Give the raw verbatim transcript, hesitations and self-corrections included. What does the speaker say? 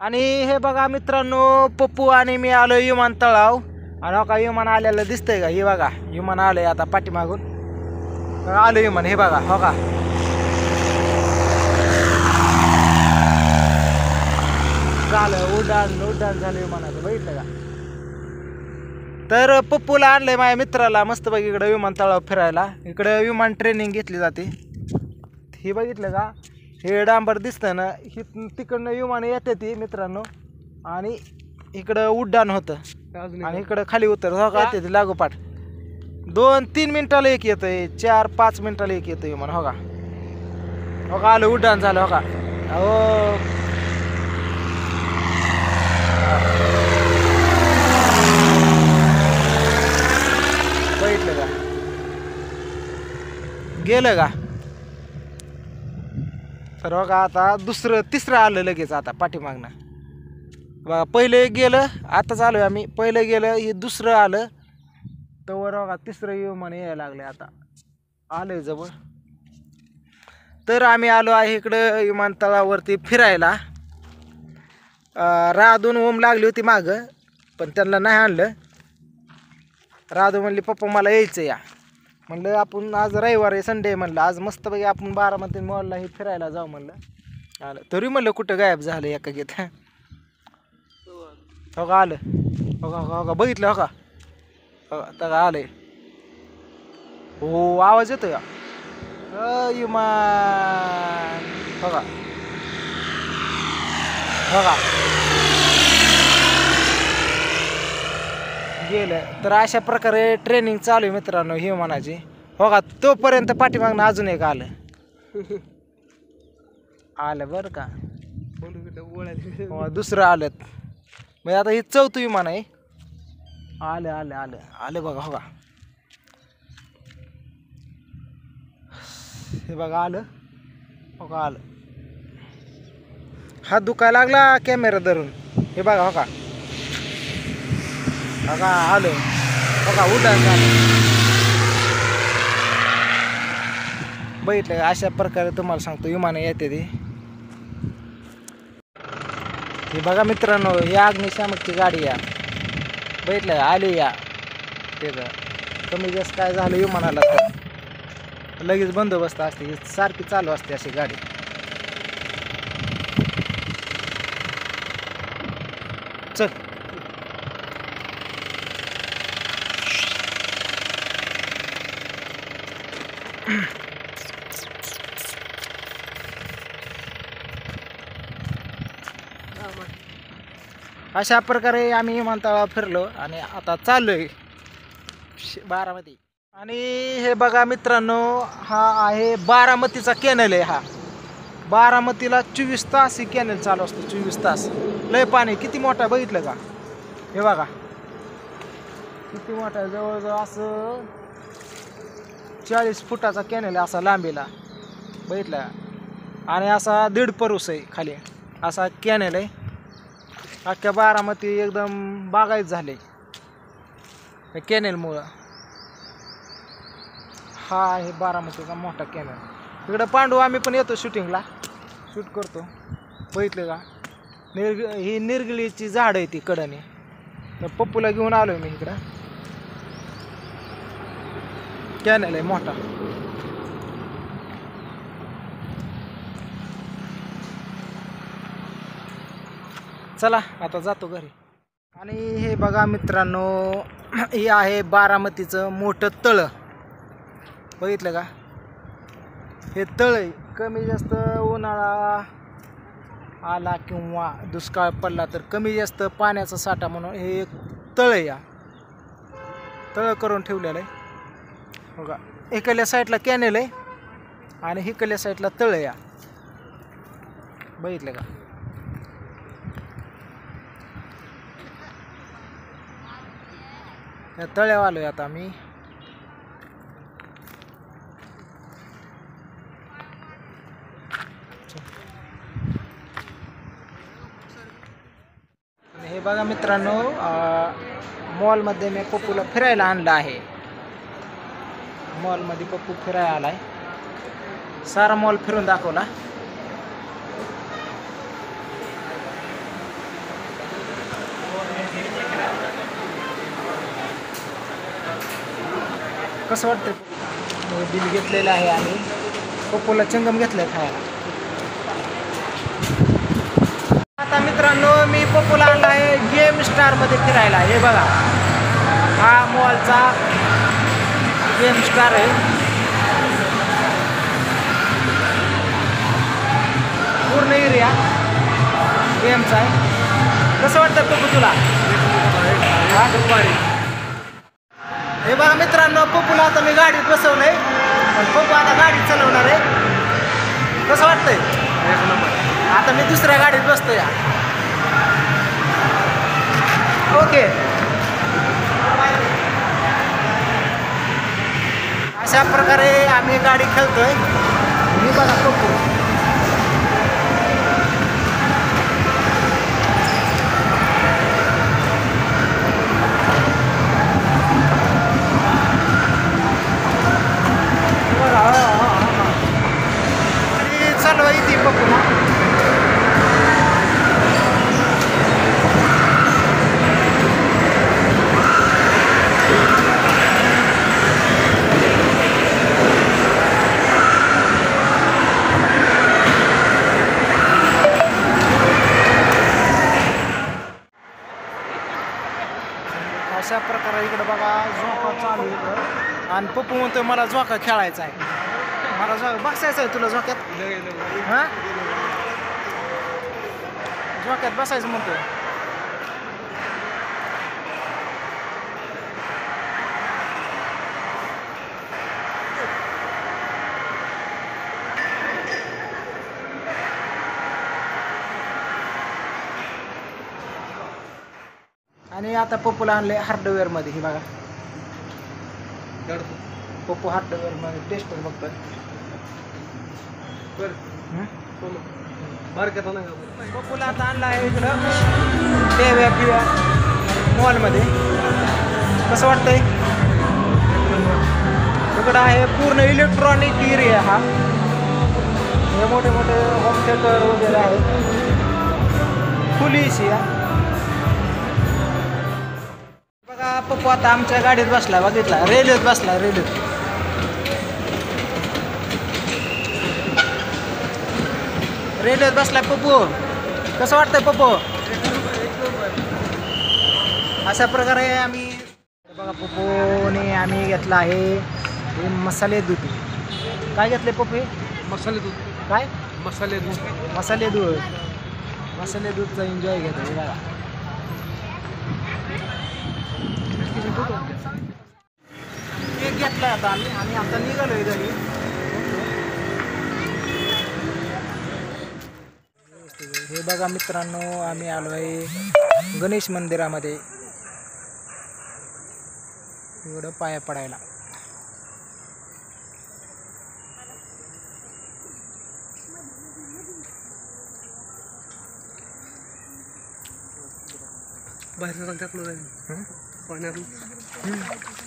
आणि हे बघा मित्रांनो, पप्पू आणि मी आलो विमानतळाव. आणि हो का विमान आलेलं दिसतंय का? हे बघा विमान आलंय आता पाठीमागून. आलं विमान, हे बघा हो का. झालं उड्डाण उड्डाण झालं विमानाचं, बघितलं का? तर पप्पूला आणलंय माझ्या मित्राला मस्त बघ इकडं विमानतळावर फिरायला. इकडं विमान ट्रेनिंग घेतली जाते. हे बघितलं का? हे डांबर दिसतं ना, ही तिकडनं विमान येते ती मित्रांनो. आणि इकडं उड्डाण होतं आणि इकडं खाली उतर हो का येते ती लागोपाठ. दोन तीन मिनिटाला एक येतंय, चार पाच मिनिटाला एक येतं विमान हो का. हो का आलं उड्डाण झालं हो का. हो बघितलं का? गेलं का? तर बघा आता दुसरं तिसरं आलं लगेच आता पाठीमागनं. बघा पहिले गेलं, आताच आलो आम्ही. पहिलं गेलं, हे दुसरं आलं, तर बघा तिसरं विमान यायला लागले आता, आलंय जवळ. तर आम्ही आलो आहे इकडं विमानतळावरती फिरायला. राधून ओम लागली होती मागं, पण त्यांना नाही आणलं. राधू म्हणली पप्पा मला यायचं या. म्हणलं आपण आज रविवार आहे, संडे म्हणलं आज मस्तपैकी आपण बारामती मॉलला हे फिरायला जाऊ म्हणलं. आलं तरी म्हणलं कुठं गायब झालं एका घेत. हो का आलं हो का हो का बघितलं हो का हो का आलंय. हो आवाज येतो का? विमान हो का हो का गेलं. तर अशा प्रकारे ट्रेनिंग चालू आहे मित्रांनो विमानाची हो का. तोपर्यंत पाठीमागनं अजून एक आलं आलं बरं का. दुसरं आलं म्हणजे आता हे चौथं विमान आहे. आलं आलं आलं आलं बघा हो का. हे बघा आलं हो का आलं. हात दुखायला लागला कॅमेरा धरून. हे बघा हो का हो का आलं हो का उड्डाण झालं. बघितलं का? अशा प्रकारे तुम्हाला सांगतो विमानं येते ती. हे बघा मित्रांनो, ही अग्निशामकची गाडी या. बघितलं का? आली या. ते कमी जास्त काय झालं विमानाला तर लगेच बंदोबस्त असते, सारखी चालू असते अशी गाडी. चल अशा प्रकारे आम्ही विमानतळावर फिरलो आणि आता चाललोय बारामती. आणि हे बघा मित्रांनो, हा आहे बारामतीचा कॅनल आहे. हा बारामतीला चोवीस तास ही कॅनल चालू असतो, चोवीस तास. लय पाणी किती मोठा बघितलं का? हे बघा किती मोठा, जवळजवळ असं चाळीस फुटाचा कॅनल आहे असा लांबीला, बघितलं. आणि असा दीड परूस आहे खाली असा कॅनल आहे. अख्ख्या बारामती एकदम बागायत झाले कॅनेलमुळं. हा आहे बारामतीचा मोठा कॅनल. तिकडं पांडू आम्ही पण येतो शूटिंगला, शूट करतो. बघितलं का? निर्ग ही निरगिळीची झाड आहे ती कडनी. तर पप्पूला घेऊन आलोय मी इकडं. कॅनल आहे मोठा. चला आता जातो घरी. आणि हे बघा मित्रांनो, हे आहे बारामतीचं मोठं तळ. बघितलं का? हे तळ आहे. कमी जास्त उन्हाळा आला किंवा दुष्काळ पडला तर कमी जास्त पाण्याचा साठा म्हणून हे एक तळ आहे. या तळ करून ठेवलेलं आहे बघा. इकडल्या साईडला कॅनेल आहे आणि इकडल्या साईडला तळ आहे. या बघितलं का? त्या तळ्यावर आलोय आता मी. हे बघा मित्रांनो, मॉलमध्ये मी पप्पूला फिरायला आणलं आहे. मॉलमध्ये पप्पू फिरायला आलाय. सारा मॉल फिरून दाखवला. कसं वाटतं बिल घेतलेलं आहे आणि पप्पूला चंगम घेतलंय खायला. आता मित्रांनो मी पप्पूला आणला आहे गेम स्टारमध्ये फिरायला. हे बघा हा मॉलचा गेम स्टार आहे. पूर्ण एरिया गेमचा आहे. कसं वाटतं पप्पू तुला? हे बघा मित्रांनो पप्पूला आता मी गाडीत बसवलंय पण पप्पू आता गाडी चालवणार आहे. कसं वाटतंय? आता मी दुसऱ्या गाडीत बसतो या. ओके अशा प्रकारे आम्ही गाडी खेळतोय. मी बघा पप्पू चालू आहे ती पप्पू ना. अशा प्रकारे इकडं बघा झोका चालू आहे आणि पप्पू म्हणतोय मला झोका खेळायचा आहे. मला झो बसायचं आहे तुला झोक्यात? हां झोक्यात बसायचं म्हणतोय. आणि आता पप्पूला आणले हार्डवेअर मध्ये. हे बघा पप्पू हार्डवेअर मध्ये टेस्टर बघतोय. पप्पूला आता आणला आहे इकडं टेव्या पिव्या मॉलमध्ये. कसं वाटतंय? इकडं आहे पूर्ण इलेक्ट्रॉनिक एरिया. हा हे मोठे मोठे होम थिएटर वगैरे आहेत. Full AC. बघा पप्पू आता आमच्या गाडीत बसला. बघितला रेल्वेत बसला. रेल्वेत रेल्वेत बसलाय पप्पू. कसं वाटतंय पप्पू? अशा प्रकारे आम्ही बघा पप्पूने आम्ही घेतला आहे हे मसाले दूध. काय घेतले पप्पू? मसाले दूध. काय? मसाले दूध. मसाले दूध. मसाले दूधचा एन्जॉय घेतो. हे बघा केक घेतलाय आता आम्ही आणि आता निघालोय घरी. हे बघा मित्रांनो आम्ही आलो आहे गणेश मंदिरामध्ये एवढं पाया पडायला. बाहेर टाकलं जाईल पाण्यातून.